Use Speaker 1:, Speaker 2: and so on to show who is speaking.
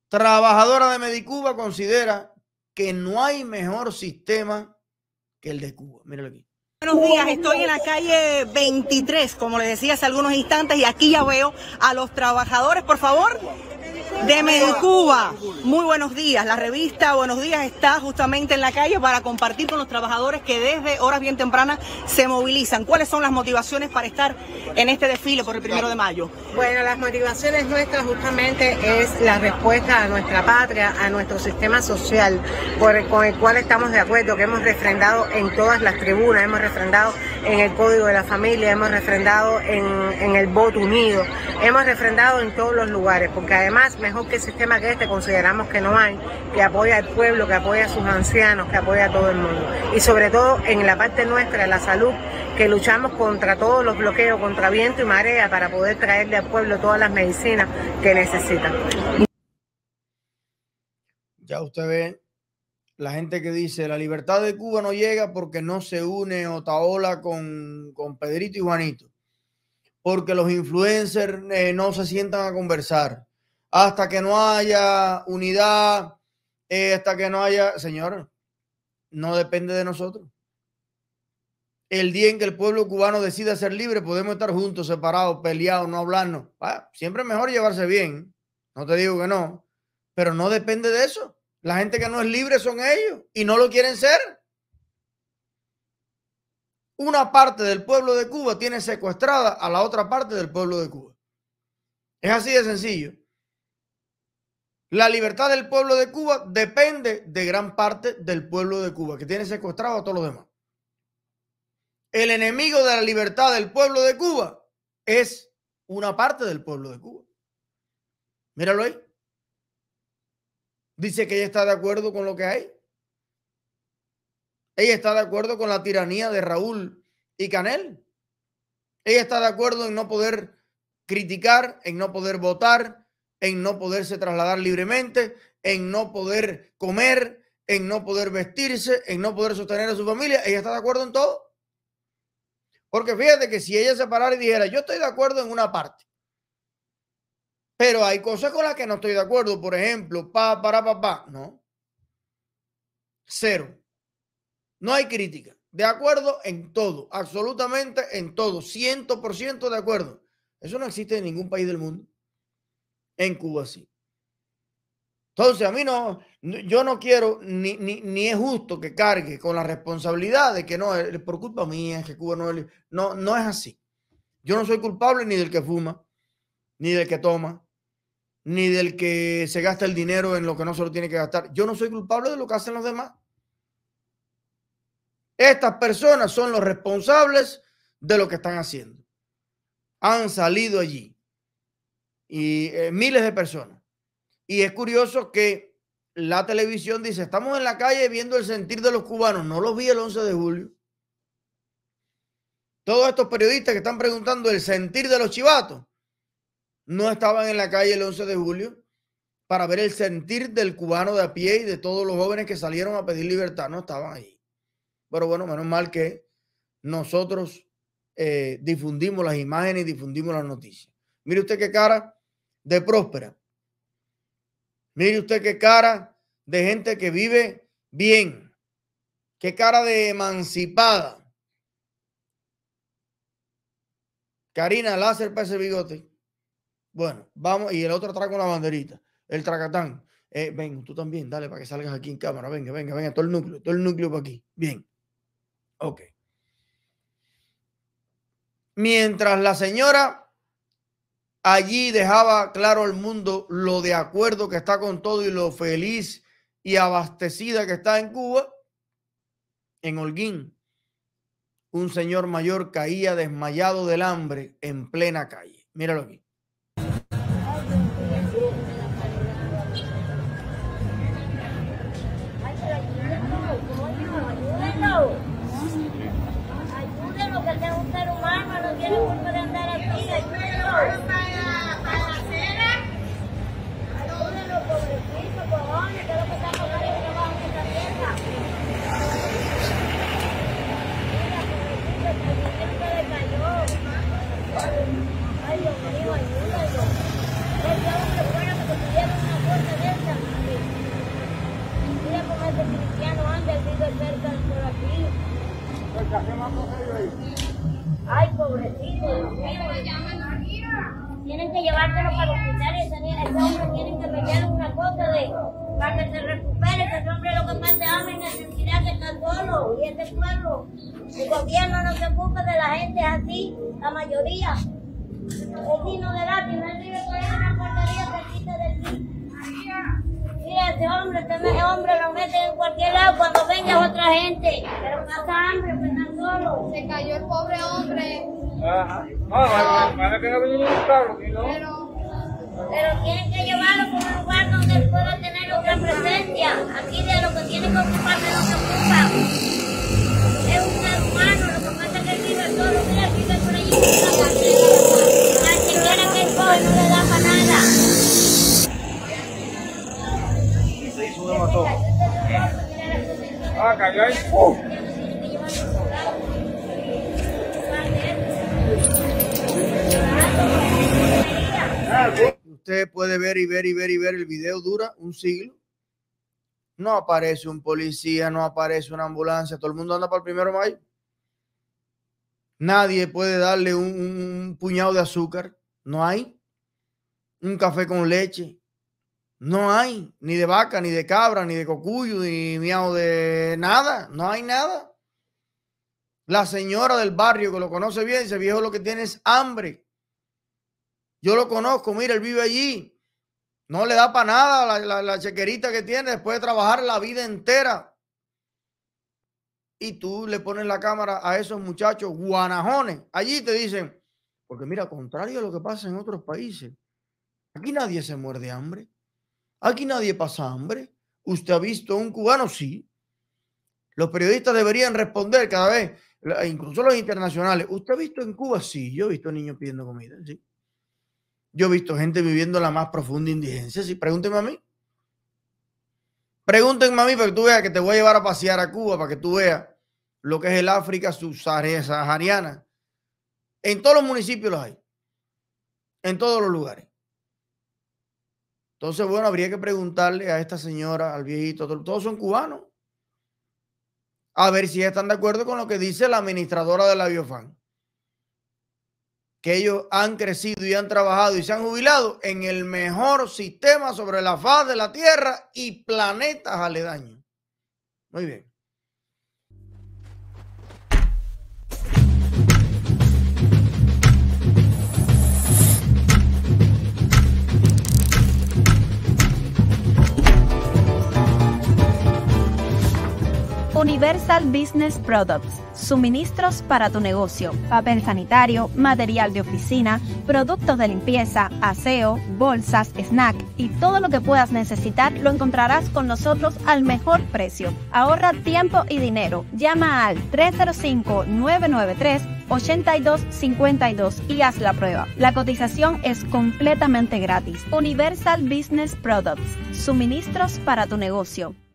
Speaker 1: trabajadora de Medicuba considera que no hay mejor sistema que el de Cuba. Míralo aquí.
Speaker 2: Buenos días, estoy en la calle 23, como les decía hace algunos instantes, y aquí ya veo a los trabajadores, por favor, de Medicuba. Muy buenos días. La revista Buenos Días está justamente en la calle para compartir con los trabajadores que desde horas bien tempranas se movilizan. ¿Cuáles son las motivaciones para estar en este desfile por el 1 de mayo?
Speaker 3: Bueno, las motivaciones nuestras justamente es la respuesta a nuestra patria, a nuestro sistema social, con el cual estamos de acuerdo, que hemos refrendado en todas las tribunas, hemos refrendado en el Código de la Familia, hemos refrendado en el voto unido, hemos refrendado en todos los lugares, porque además mejor que el sistema que este consideramos que no hay, que apoya al pueblo, que apoya a sus ancianos, que apoya a todo el mundo. Y sobre todo en la parte nuestra, la salud, que luchamos contra todos los bloqueos, contra viento y marea, para poder traerle al pueblo todas las medicinas que necesita.
Speaker 1: Ya usted ve la gente que dice la libertad de Cuba no llega porque no se une Otaola con Pedrito y Juanito, porque los influencers no se sientan a conversar. Hasta que no haya unidad, hasta que no haya... Señor, no depende de nosotros. El día en que el pueblo cubano decida ser libre, podemos estar juntos, separados, peleados, no hablarnos. Siempre es mejor llevarse bien. No te digo que no, pero no depende de eso. La gente que no es libre son ellos y no lo quieren ser. Una parte del pueblo de Cuba tiene secuestrada a la otra parte del pueblo de Cuba. Es así de sencillo. La libertad del pueblo de Cuba depende de gran parte del pueblo de Cuba, que tiene secuestrado a todos los demás. El enemigo de la libertad del pueblo de Cuba es una parte del pueblo de Cuba. Míralo ahí. Dice que ella está de acuerdo con lo que hay. Ella está de acuerdo con la tiranía de Raúl y Canel. Ella está de acuerdo en no poder criticar, en no poder votar, en no poderse trasladar libremente, en no poder comer, en no poder vestirse, en no poder sostener a su familia. Ella está de acuerdo en todo. Porque fíjate que si ella se parara y dijera, yo estoy de acuerdo en una parte, pero hay cosas con las que no estoy de acuerdo, por ejemplo, no. Cero. No hay crítica. De acuerdo en todo, absolutamente en todo, 100% de acuerdo. Eso no existe en ningún país del mundo. En Cuba sí. Entonces a mí no, yo no quiero ni es justo que cargue con la responsabilidad de que no, por culpa mía, que Cuba no es así. Yo no soy culpable ni del que fuma, ni del que toma, ni del que se gasta el dinero en lo que no se lo tiene que gastar. Yo no soy culpable de lo que hacen los demás. Estas personas son los responsables de lo que están haciendo. Han salido allí y miles de personas. Y es curioso que la televisión dice, estamos en la calle viendo el sentir de los cubanos. No los vi el 11 de julio. Todos estos periodistas que están preguntando el sentir de los chivatos no estaban en la calle el 11 de julio para ver el sentir del cubano de a pie y de todos los jóvenes que salieron a pedir libertad. No estaban ahí. Pero bueno, menos mal que nosotros difundimos las imágenes y difundimos las noticias. Mire usted qué cara de próspera. Mire usted qué cara de gente que vive bien. Qué cara de emancipada. Karina, láser para ese bigote. Bueno, vamos. Y el otro atrás con la banderita. El tracatán. Ven, tú también, dale para que salgas aquí en cámara. Venga. Todo el núcleo para aquí. Bien. Ok. Mientras la señora allí dejaba claro al mundo lo de acuerdo que está con todo y lo feliz y abastecida que está en Cuba, en Holguín, un señor mayor caía desmayado del hambre en plena calle. Míralo aquí.
Speaker 4: Ayúdenlo, que sea un ser humano, no tiene culpa de andar aquí, ayúdenlo. Para la cena. Ayúdenlo, pobrecito, cojones, que es lo que está pasando y trabajo en esta tierra. Mira, pobrecito, el presidente le cayó. Ay, Dios mío, Ay, pobrecito, Dios mío. Tienen que llevárselo para el hospital y ese hombre tienen que meterle una cosa para que se recupere. Ese hombre lo que más de hambre y necesidad que está solo. Y este pueblo, el gobierno no se ocupa de la gente así, la mayoría. Es digno de lástima, él vive por ahí en una portería cerquita del sitio. Mira, ese hombre lo mete en cualquier lado cuando venga otra gente. Pero pasa hambre, pues están solos.
Speaker 5: Se cayó el pobre hombre.
Speaker 6: Ajá. Para que no venga un carro, ¿no?
Speaker 4: Pero tienen que llevarlo por un lugar donde él pueda tener otra presencia. Aquí de lo que tiene que ocuparse no se ocupa. Es un ser humano, lo que pasa es que él vive solo. Mira, vive por allí. La chequera que él coge no le da para nada.
Speaker 1: Se hizo un hematoma.
Speaker 6: Cayó ahí.
Speaker 1: Usted puede ver el video, dura un siglo. No aparece un policía, no aparece una ambulancia, todo el mundo anda para el 1 de mayo. Nadie puede darle un puñado de azúcar, no hay. Un café con leche, no hay. Ni de vaca, ni de cabra, ni de cocuyo, ni miau de nada, no hay nada. La señora del barrio que lo conoce bien, ese viejo lo que tiene es hambre. Yo lo conozco, mira, él vive allí. No le da para nada la chequerita que tiene después de trabajar la vida entera. Y tú le pones la cámara a esos muchachos guanajones. Allí te dicen, porque mira, contrario a lo que pasa en otros países, aquí nadie se muere de hambre. Aquí nadie pasa hambre. ¿Usted ha visto un cubano? Sí. Los periodistas deberían responder cada vez, incluso los internacionales. ¿Usted ha visto en Cuba? Sí. Yo he visto niños pidiendo comida. Sí. Yo he visto gente viviendo la más profunda indigencia. Sí, pregúntenme a mí. Pregúntenme a mí para que tú veas que te voy a llevar a pasear a Cuba, para que tú veas lo que es el África subsahariana. En todos los municipios los hay. En todos los lugares. Entonces, bueno, habría que preguntarle a esta señora, al viejito, todos son cubanos. A ver si están de acuerdo con lo que dice la administradora de la Biofan. Que ellos han crecido y han trabajado y se han jubilado en el mejor sistema sobre la faz de la Tierra y planetas aledaños. Muy bien.
Speaker 7: Universal Business Products, suministros para tu negocio, papel sanitario, material de oficina, productos de limpieza, aseo, bolsas, snack y todo lo que puedas necesitar lo encontrarás con nosotros al mejor precio. Ahorra tiempo y dinero. Llama al 305-993-8252 y haz la prueba. La cotización es completamente gratis. Universal Business Products, suministros para tu negocio.